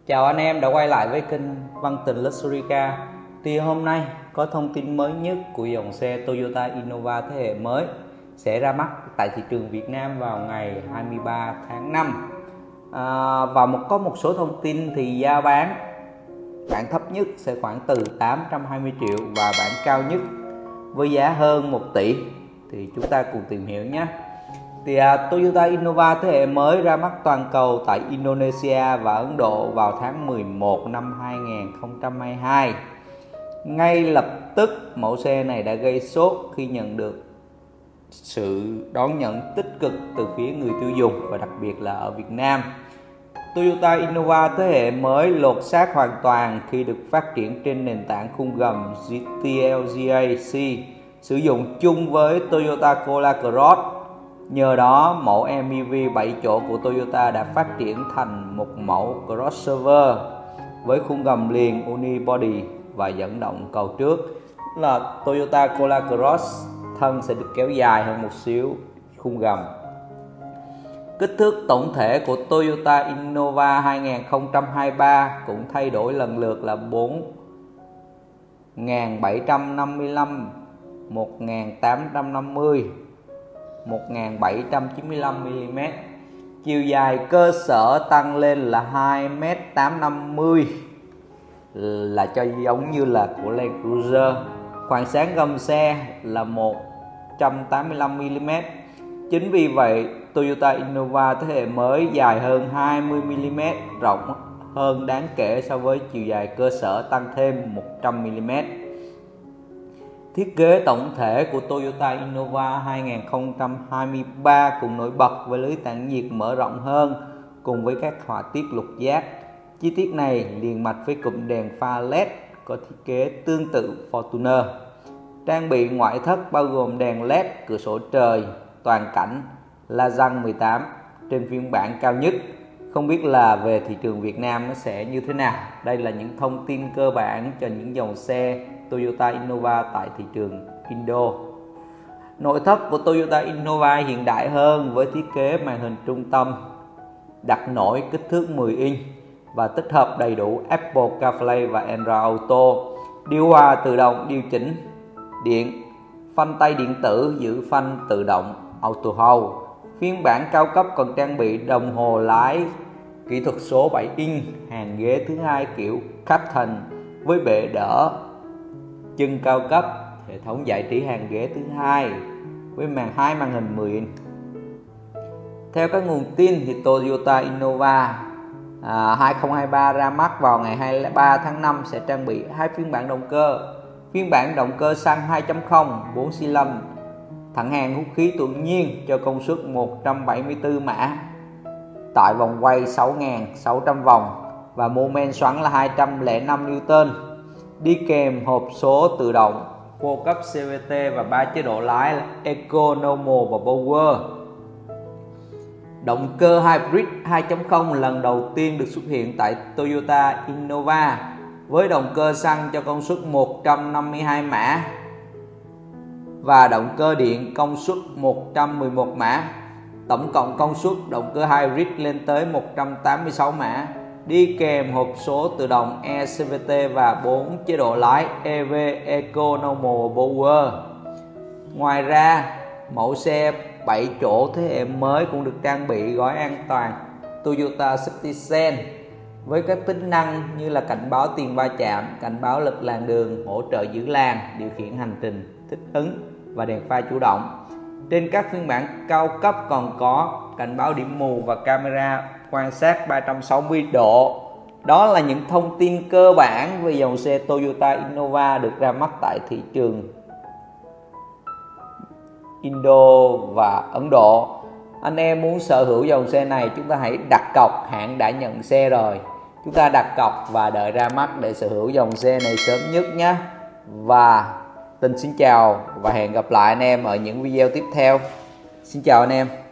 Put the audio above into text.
Chào anh em đã quay lại với kênh Văn Tình Luxury Car. Thì hôm nay có thông tin mới nhất của dòng xe Toyota Innova thế hệ mới sẽ ra mắt tại thị trường Việt Nam vào ngày 23 tháng 5. Và có một số thông tin thì giá bản thấp nhất sẽ khoảng từ 820 triệu và bản cao nhất với giá hơn 1 tỷ. Thì chúng ta cùng tìm hiểu nhé. Thì Toyota Innova thế hệ mới ra mắt toàn cầu tại Indonesia và Ấn Độ vào tháng 11 năm 2022. Ngay lập tức mẫu xe này đã gây sốt khi nhận được sự đón nhận tích cực từ phía người tiêu dùng và đặc biệt là ở Việt Nam. Toyota Innova thế hệ mới lột xác hoàn toàn khi được phát triển trên nền tảng khung gầm GTLGAC sử dụng chung với Toyota Corolla Cross. Nhờ đó, mẫu MPV 7 chỗ của Toyota đã phát triển thành một mẫu crossover với khung gầm liền unibody và dẫn động cầu trước. Là Toyota Corolla Cross thân sẽ được kéo dài hơn một xíu khung gầm. Kích thước tổng thể của Toyota Innova 2023 cũng thay đổi lần lượt là 4755, 1850, 1795mm. Chiều dài cơ sở tăng lên là 2m850 là cho giống như là của Land Cruiser. Khoảng sáng gầm xe là 185mm. Chính vì vậy Toyota Innova thế hệ mới dài hơn 20mm, rộng hơn đáng kể so với chiều dài cơ sở tăng thêm 100mm. Thiết kế tổng thể của Toyota Innova 2023 cũng nổi bật với lưới tản nhiệt mở rộng hơn cùng với các họa tiết lục giác. Chi tiết này liền mạch với cụm đèn pha LED có thiết kế tương tự Fortuner. Trang bị ngoại thất bao gồm đèn LED, cửa sổ trời, toàn cảnh, la răng 18 trên phiên bản cao nhất. Không biết là về thị trường Việt Nam nó sẽ như thế nào. Đây là những thông tin cơ bản cho những dòng xe Toyota Innova tại thị trường Indo. Nội thất của Toyota Innova hiện đại hơn với thiết kế màn hình trung tâm đặt nổi kích thước 10 inch và tích hợp đầy đủ Apple CarPlay và Android Auto, điều hòa tự động điều chỉnh điện, phanh tay điện tử giữ phanh tự động Auto Hold. Phiên bản cao cấp còn trang bị đồng hồ lái kỹ thuật số 7 inch, hàng ghế thứ hai kiểu Captain với bệ đỡ chân cao cấp, hệ thống giải trí hàng ghế thứ hai với hai màn hình 10 inch. Theo các nguồn tin thì Toyota Innova 2023 ra mắt vào ngày 23 tháng 5 sẽ trang bị hai phiên bản động cơ. Phiên bản động cơ xăng 2.0 4 xi lanh thẳng hàng hút khí tự nhiên cho công suất 174 mã tại vòng quay 6.600 vòng và mô men xoắn là 205 Newton, đi kèm hộp số tự động 4 cấp CVT và 3 chế độ lái là Eco, Normal và Power. Động cơ Hybrid 2.0 lần đầu tiên được xuất hiện tại Toyota Innova với động cơ xăng cho công suất 152 mã và động cơ điện công suất 111 mã. Tổng cộng công suất động cơ Hybrid lên tới 186 mã, đi kèm hộp số tự động eCVT và 4 chế độ lái EV, Eco, Normal, Power. Ngoài ra, mẫu xe 7 chỗ thế hệ mới cũng được trang bị gói an toàn Toyota Safety Sense với các tính năng như là cảnh báo tiền va chạm, cảnh báo lật làn đường, hỗ trợ giữ làn, điều khiển hành trình thích ứng và đèn pha chủ động. Trên các phiên bản cao cấp còn có cảnh báo điểm mù và camera quan sát 360 độ. Đó là những thông tin cơ bản về dòng xe Toyota Innova được ra mắt tại thị trường Indo và Ấn Độ. Anh em muốn sở hữu dòng xe này, chúng ta hãy đặt cọc, hãng đã nhận xe rồi. Chúng ta đặt cọc và đợi ra mắt để sở hữu dòng xe này sớm nhất nhé. Và Tình xin chào và hẹn gặp lại anh em ở những video tiếp theo. Xin chào anh em.